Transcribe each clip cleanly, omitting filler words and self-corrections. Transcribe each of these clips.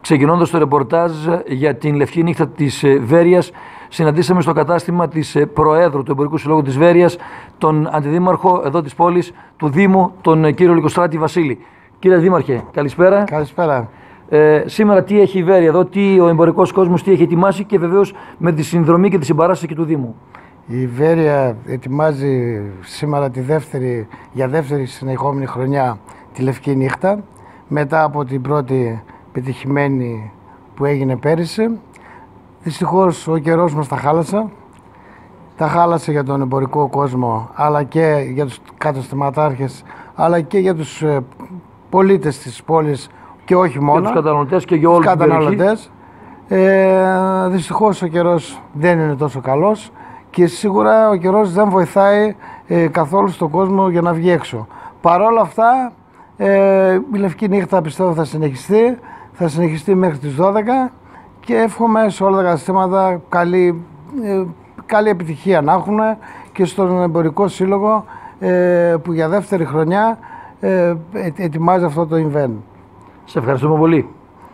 Ξεκινώντας το ρεπορτάζ για την Λευκή Νύχτα της Βέρειας, συναντήσαμε στο κατάστημα της Προέδρου του Εμπορικού Συλλόγου της Βέρειας, τον Αντιδήμαρχο εδώ της πόλης, του Δήμου, τον κύριο Λυκοστράτη Βασίλη. Κύριε Δήμαρχε, καλησπέρα. Καλησπέρα. Σήμερα τι έχει η Βέρεια εδώ, τι ο εμπορικός κόσμος τι έχει ετοιμάσει και βεβαίως με τη συνδρομή και τη συμπαράσταση και του Δήμου. Η Βέρεια ετοιμάζει σήμερα για δεύτερη συνεχόμενη χρονιά τη Λευκή Νύχτα, μετά από την πρώτη πετυχημένη που έγινε πέρυσι. Δυστυχώς ο καιρός μας τα χάλασε. Τα χάλασε για τον εμπορικό κόσμο, αλλά και για τους καταστηματάρχες, αλλά και για τους πολίτες της πόλης και όχι μόνο. Για τους καταναλωτές και για όλους τους καταναλωτές. Δυστυχώς ο καιρός δεν είναι τόσο καλός και σίγουρα ο καιρός δεν βοηθάει καθόλου στον κόσμο για να βγει έξω. Παρ' όλα αυτά, η Λευκή Νύχτα πιστεύω θα συνεχιστεί μέχρι τις 12 και εύχομαι σε όλα τα καταστήματα καλή επιτυχία να έχουν και στον Εμπορικό Σύλλογο που για δεύτερη χρονιά ετοιμάζει αυτό το event. Σε ευχαριστούμε πολύ.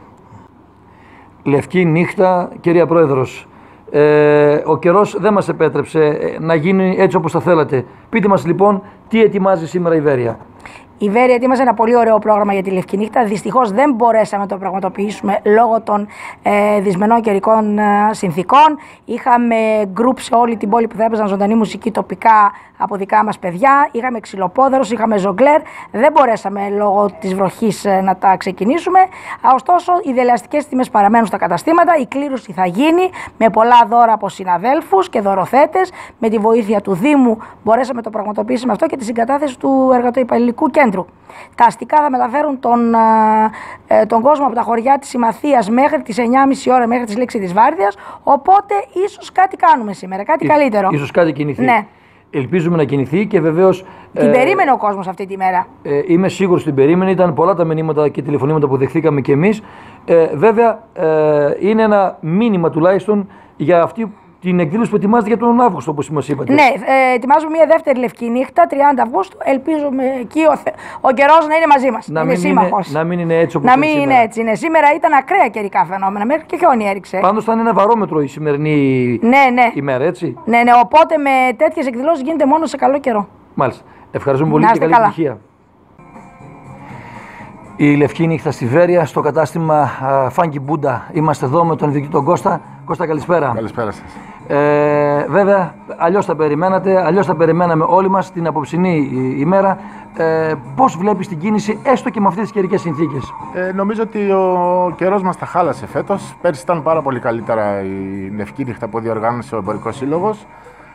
Λευκή Νύχτα, κυρία Πρόεδρος. Ο καιρός δεν μας επέτρεψε να γίνει έτσι όπως θα θέλατε. Πείτε μας λοιπόν τι ετοιμάζει σήμερα η Βέρεια. Η Βέρεια ετοίμαζε ένα πολύ ωραίο πρόγραμμα για τη Λευκή Νύχτα. Δυστυχώς δεν μπορέσαμε να το πραγματοποιήσουμε λόγω των δυσμενών καιρικών συνθήκων. Είχαμε γκρουπ σε όλη την πόλη που θα έπαιζαν ζωντανή μουσική τοπικά από δικά μας παιδιά. Είχαμε ξυλοπόδαρους, είχαμε ζογκλέρ. Δεν μπορέσαμε λόγω της βροχής να τα ξεκινήσουμε. Ωστόσο, οι δελεαστικές τιμές παραμένουν στα καταστήματα. Η κλήρωση θα γίνει με πολλά δώρα από συναδέλφους και δωροθέτες. Με τη βοήθεια του Δήμου μπορέσαμε να το πραγματοποιήσουμε αυτό και τη συγκατάθεση του εργατοϊπαλληλικού κέντρου. Τα αστικά θα μεταφέρουν τον κόσμο από τα χωριά της Συμμαθίας μέχρι τις 9.30 ώρα, μέχρι τις λήξη της Βάρδιας. Οπότε ίσως κάτι κάνουμε σήμερα, κάτι καλύτερο. Ίσως κάτι κινηθεί. Ναι. Ελπίζουμε να κινηθεί και βεβαίως. Την περίμενε ο κόσμος αυτή τη μέρα. Είμαι σίγουρος την περίμενε. Ήταν πολλά τα μηνύματα και τηλεφωνήματα που δεχθήκαμε κι εμείς. Βέβαια, είναι ένα μήνυμα τουλάχιστον για αυτή την εκδήλωση που ετοιμάζεται για τον Αύγουστο, όπως μας είπατε. Ναι, ετοιμάζουμε μια δεύτερη Λευκή Νύχτα, 30 Αυγούστου. Ελπίζουμε εκεί ο καιρός να είναι μαζί μας. Να μην είναι έτσι όπως να μην είναι έτσι. Ναι. Σήμερα ήταν ακραία καιρικά φαινόμενα, μέχρι και χιόνι έριξε. Πάντως θα είναι ένα βαρόμετρο η σημερινή ημέρα, έτσι. Ναι, οπότε με τέτοιες εκδηλώσεις γίνεται μόνο σε καλό καιρό. Μάλιστα. Ευχαριστούμε πολύ και καλή επιτυχία. Η Λευκή Νύχτα στη Βέρεια, στο κατάστημα Funky Buddha. Είμαστε εδώ με τον ιδιοκτήτη τον Κώστα. Κώστα, καλησπέρα. Καλησπέρα σας. Βέβαια, αλλιώς τα περιμένατε, αλλιώς τα περιμέναμε όλοι μας την απόψινή ημέρα. Πώς βλέπεις την κίνηση, έστω και με αυτές τις καιρικές συνθήκες? Νομίζω ότι ο καιρός μας τα χάλασε φέτος. Πέρσι ήταν πάρα πολύ καλύτερα η Λευκή Νύχτα που διοργάνωσε ο Εμπορικός Σύλλογος.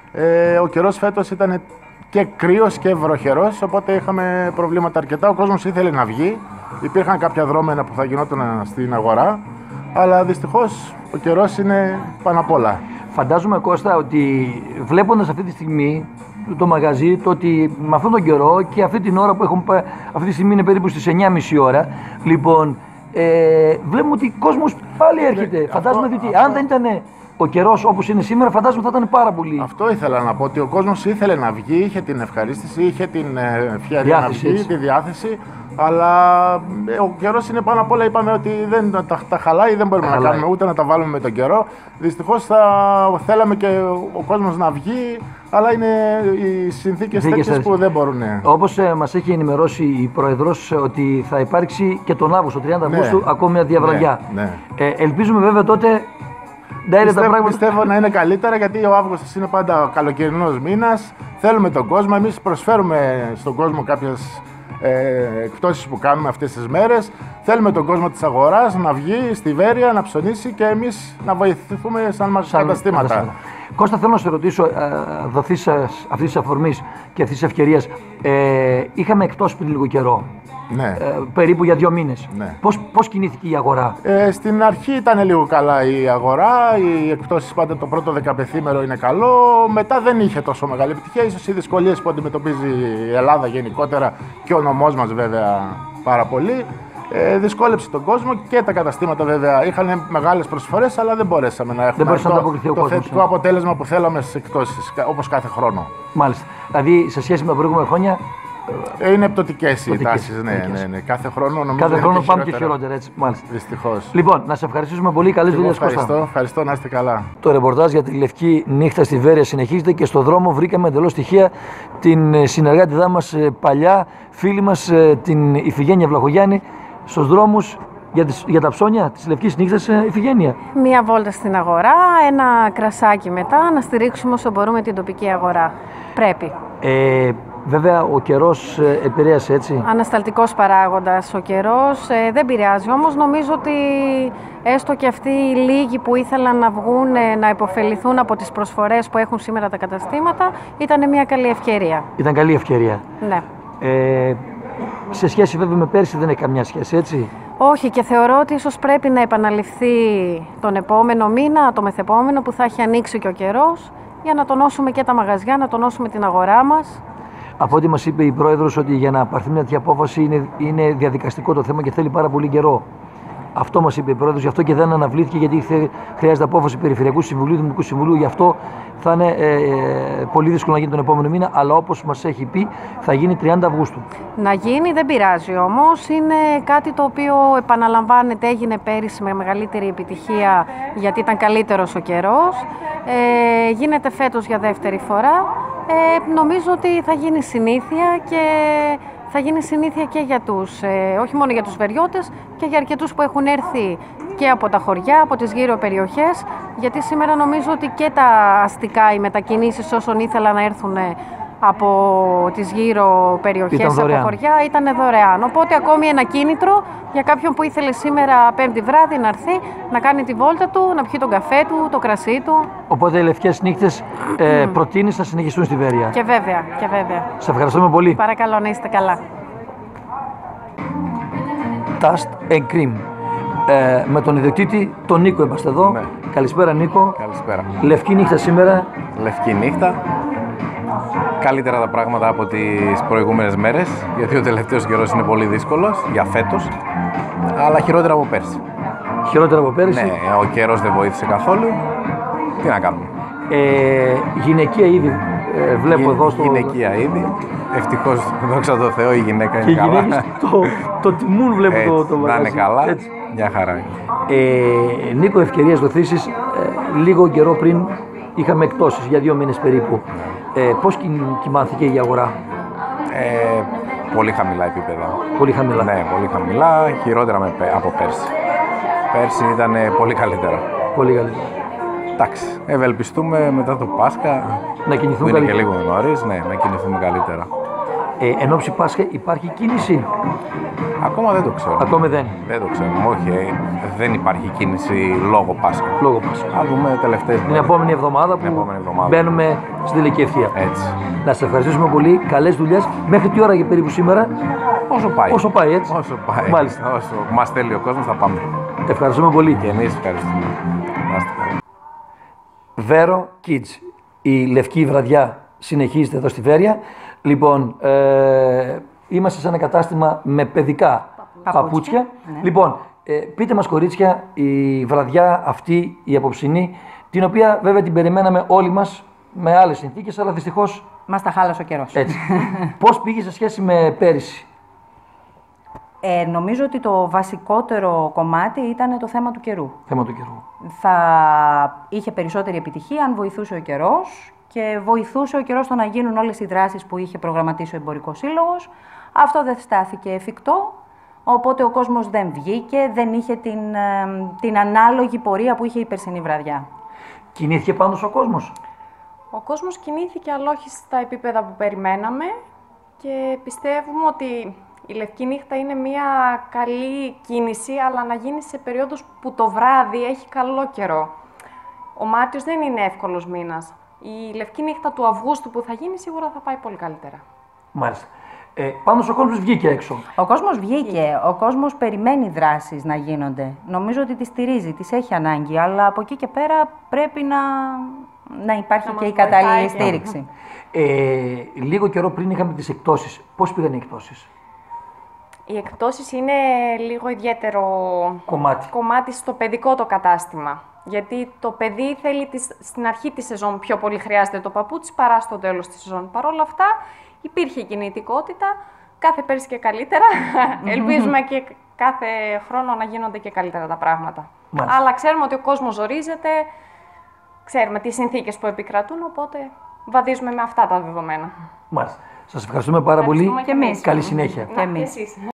Ο καιρός φέτος ήταν και κρύος και βροχερός, οπότε είχαμε προβλήματα αρκετά. Ο κόσμος ήθελε να βγει. Υπήρχαν κάποια δρόμενα που θα γινόταν στην αγορά, αλλά δυστυχώς ο καιρός είναι πάνω απ' όλα. Φαντάζομαι, Κώστα, ότι βλέποντας αυτή τη στιγμή το μαγαζί, το ότι με αυτόν τον καιρό και αυτή την ώρα που έχουμε, αυτή τη στιγμή είναι περίπου στις 9.30 ώρα, λοιπόν, βλέπουμε ότι ο κόσμος πάλι έρχεται. Φαντάζομαι ότι αν δεν ήταν ο καιρός όπως είναι σήμερα, φαντάζομαι θα ήταν πάρα πολύ. Αυτό ήθελα να πω, ότι ο κόσμος ήθελε να βγει, είχε την ευχαρίστηση, είχε την ευχαίρεια να βγει, τη διάθεση. Αλλά ο καιρός είναι πάνω απ' όλα. Είπαμε ότι δεν τα χαλάει, δεν μπορούμε να κάνουμε ούτε να τα βάλουμε με τον καιρό. Δυστυχώς θα θέλαμε και ο κόσμος να βγει, αλλά είναι οι συνθήκες τέτοιες που δεν μπορούν. Όπως μας έχει ενημερώσει η Προεδρός ότι θα υπάρξει και τον Αύγουστο, 30 Αυγούστου, ακόμη μια διαβραδιά. Ναι. Ελπίζουμε βέβαια τότε. Πιστεύω να είναι καλύτερα, γιατί ο Αύγουστος είναι πάντα καλοκαιρινός μήνας. Θέλουμε τον κόσμο, εμείς προσφέρουμε στον κόσμο κάποιες εκπτώσεις που κάνουμε αυτές τις μέρες. Θέλουμε τον κόσμο της αγοράς να βγει στη Βέρεια, να ψωνίσει και εμείς να βοηθηθούμε σαν καταστήματα. Κώστα, θέλω να σε ρωτήσω, δοθείς αυτής της αφορμής και αυτής της ευκαιρίας, είχαμε εκπτώσεις πριν λίγο καιρό. Ναι. Περίπου για 2 μήνες. Ναι. Πώς κινήθηκε η αγορά? Στην αρχή ήταν λίγο καλά η αγορά, οι εκπτώσεις πάντα το πρώτο 15ήμερο είναι καλό, μετά δεν είχε τόσο μεγάλη επιτυχία, ίσως οι δυσκολίες που αντιμετωπίζει η Ελλάδα γενικότερα και ο νομός μας βέβαια πάρα πολύ. Δυσκόλεψε τον κόσμο και τα καταστήματα βέβαια είχαν μεγάλες προσφορές, αλλά δεν μπορέσαμε να έχουμε το θετικό αποτέλεσμα που θέλαμε στις εκπτώσεις, όπως κάθε χρόνο. Μάλιστα. Δηλαδή, σε σχέση με τα προηγούμενα χρόνια, Είναι πτωτικές οι τάσεις. Ναι. Κάθε χρόνο νομίζω. Κάθε χρόνο πάμε και χειρότερα, έτσι. Μάλιστα. Δυστυχώς. Λοιπόν, να σε ευχαριστήσουμε πολύ. Καλές δουλειές, Κώστα. Ευχαριστώ, να είστε καλά. Το ρεπορτάζ για τη Λευκή Νύχτα στη Βέρεια συνεχίζεται και στο δρόμο βρήκαμε εντελώς τυχαία την συνεργάτηδά μας παλιά, φίλη μας, την Ιφηγένεια Βλαχογιάννη, στους δρόμους για τα ψώνια της Λευκής Νύχτας. Ιφηγένεια. Μία βόλτα στην αγορά, ένα κρασάκι μετά, να στηρίξουμε όσο μπορούμε την τοπική αγορά. Πρέπει. Βέβαια, ο καιρός επηρέασε, έτσι. Ανασταλτικός παράγοντας ο καιρός, δεν πειράζει. Όμως νομίζω ότι έστω και αυτοί οι λίγοι που ήθελαν να βγουν, να υποφεληθούν από τις προσφορές που έχουν σήμερα τα καταστήματα, ήταν μια καλή ευκαιρία. Ήταν καλή ευκαιρία. Ναι. Σε σχέση βέβαια με πέρσι δεν έχει καμιά σχέση, έτσι. Όχι, και θεωρώ ότι ίσως πρέπει να επαναληφθεί τον επόμενο μήνα, το μεθεπόμενο, που θα έχει ανοίξει και ο καιρός, για να τονώσουμε και τα μαγαζιά, να τονώσουμε την αγορά μας. Από ό,τι μας είπε η Πρόεδρος, ότι για να πάρθει μια τέτοια απόφαση είναι διαδικαστικό το θέμα και θέλει πάρα πολύ καιρό. Αυτό μας είπε η Πρόεδρος, γι' αυτό και δεν αναβλήθηκε, γιατί χρειάζεται απόφαση Περιφερειακού Συμβουλίου, Δημοτικού Συμβουλίου. Γι' αυτό θα είναι πολύ δύσκολο να γίνει τον επόμενο μήνα, αλλά όπως μας έχει πει, θα γίνει 30 Αυγούστου. Να γίνει, δεν πειράζει όμως. Είναι κάτι το οποίο, επαναλαμβάνεται, έγινε πέρυσι με μεγαλύτερη επιτυχία, γιατί ήταν καλύτερος ο καιρός. Γίνεται φέτος για δεύτερη φορά. Νομίζω ότι θα γίνει συνήθεια και θα γίνει συνήθεια και για τους, όχι μόνο για τους βεριώτες, και για αρκετούς που έχουν έρθει και από τα χωριά, από τις γύρω περιοχές, γιατί σήμερα νομίζω ότι και τα αστικά, οι μετακινήσεις όσων ήθελαν να έρθουν από τις γύρω περιοχές, από χωριά, ήταν δωρεάν. Οπότε ακόμη ένα κίνητρο για κάποιον που ήθελε σήμερα Πέμπτη βράδυ να έρθει, να κάνει τη βόλτα του, να πιει τον καφέ του, το κρασί του. Οπότε οι Λευκές Νύχτες προτείνεις να συνεχιστούν στη Βέρεια. Και βέβαια, και βέβαια. Σε ευχαριστούμε πολύ. Παρακαλώ, να είστε καλά. Tast and Cream. Με τον ιδιοκτήτη, τον Νίκο, είμαστε εδώ. Ναι. Καλησπέρα, Νίκο. Καλησπέρα. Λευκή νύχτα σήμερα. Λευκή νύχτα. Καλύτερα τα πράγματα από τις προηγούμενες μέρες, γιατί ο τελευταίος καιρός είναι πολύ δύσκολος για φέτος, αλλά χειρότερα από πέρσι. Χειρότερα από πέρσι. Ναι, ο καιρός δεν βοήθησε καθόλου. Τι να κάνουμε. Γυναικεία είδη βλέπω εδώ στο... Γυναικεία είδη. Ευτυχώς, δόξα τω Θεώ, η γυναίκα είναι και καλά. γυναίκες το τιμούν, βλέπω το να είναι καλά, έτσι. μια χαρά. Νίκο, ευκαιρίες δοθήσεις. Λίγο καιρό πριν είχαμε εκτόσεις για 2 μήνες περίπου. Πώς κοιμάθηκε η αγορά? Πολύ χαμηλά επίπεδα. Πολύ χαμηλά. Ναι, πολύ χαμηλά, χειρότερα από πέρσι. Πέρσι ήταν πολύ καλύτερα. Πολύ καλύτερα. Εντάξει, ευελπιστούμε μετά το Πάσχα, να κινηθούμε που είναι καλύτερα. Και λίγο νωρίς, ναι, να κινηθούμε καλύτερα. Εν ώψη Πάσχα υπάρχει κίνηση? Ακόμα δεν το ξέρω. Ακόμα δεν. Δεν το ξέρουμε, όχι. Δεν υπάρχει κίνηση λόγω Πάσχα. Λόγω Πάσχα. Θα δούμε τελευταίες την επόμενη εβδομάδα που μπαίνουμε στην τελική ευθεία. Έτσι. Να σας ευχαριστήσουμε πολύ. Καλές δουλειές. Μέχρι τι ώρα και περίπου σήμερα? Όσο πάει. Όσο πάει, έτσι. Όσο πάει. Μάλιστα. Όσο μας θέλει ο κόσμος θα πάμε. Ευχαριστούμε πολύ. Και εμείς ευχαριστούμε. Να είστε καλά. Βέρο Kids. Η λευκή βραδιά συνεχίζεται εδώ στη Βέρεια. Λοιπόν, είμαστε σε ένα κατάστημα με παιδικά παπούτσια. Ναι. Λοιπόν, πείτε μας, κορίτσια, η βραδιά αυτή, η απόψινή, την οποία βέβαια την περιμέναμε όλοι μας με άλλες συνθήκες, αλλά δυστυχώς μας τα χάλασε ο καιρός. Έτσι. Πώς πήγε σε σχέση με πέρυσι? Νομίζω ότι το βασικότερο κομμάτι ήταν το θέμα του καιρού. Θέμα του καιρού. Θα είχε περισσότερη επιτυχία αν βοηθούσε ο καιρός και βοηθούσε ο καιρός στο να γίνουν όλες οι δράσεις που είχε προγραμματίσει ο Εμπορικός Σύλλογος. Αυτό δεν στάθηκε εφικτό, οπότε ο κόσμος δεν βγήκε, δεν είχε την ανάλογη πορεία που είχε η περσινή βραδιά. Κινήθηκε πάντως ο κόσμος? Ο κόσμος κινήθηκε, αλλά όχι στα επίπεδα που περιμέναμε, και πιστεύουμε ότι η Λευκή Νύχτα είναι μια καλή κίνηση, αλλά να γίνει σε περίοδους που το βράδυ έχει καλό καιρό. Ο Μάρτιος δεν είναι εύκολος μήνας. Η Λευκή Νύχτα του Αυγούστου που θα γίνει σίγουρα θα πάει πολύ καλύτερα. Μάλιστα. Πάντως ο κόσμος βγήκε έξω. Ο κόσμος βγήκε. Ο κόσμος περιμένει δράσεις να γίνονται. Νομίζω ότι τις στηρίζει, τις έχει ανάγκη, αλλά από εκεί και πέρα πρέπει να υπάρχει και η κατάλληλη στήριξη. Λίγο καιρό πριν είχαμε τις εκτόσεις. Πώς πήγαν οι εκτόσεις? Οι εκπτώσεις είναι λίγο ιδιαίτερο κομμάτι στο παιδικό το κατάστημα. Γιατί το παιδί θέλει στην αρχή της σεζόν πιο πολύ χρειάζεται το παπούτσι παρά στο τέλος της σεζόν. Παρ' όλα αυτά υπήρχε κινητικότητα, κάθε πέρσι και καλύτερα. Ελπίζουμε και κάθε χρόνο να γίνονται και καλύτερα τα πράγματα. Μάλιστα. Αλλά ξέρουμε ότι ο κόσμος ζορίζεται, ξέρουμε τις συνθήκες που επικρατούν, οπότε βαδίζουμε με αυτά τα δεδομένα. Μάλιστα. Σας ευχαριστούμε πάρα πολύ. Και εμείς. Καλή συνέχεια. Και εμείς.